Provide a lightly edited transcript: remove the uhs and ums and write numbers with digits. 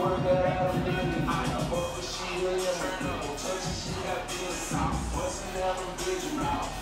work that out a million. I fuck with she in your turn up. Touch she got this out. Bustin' down them bitch mouth.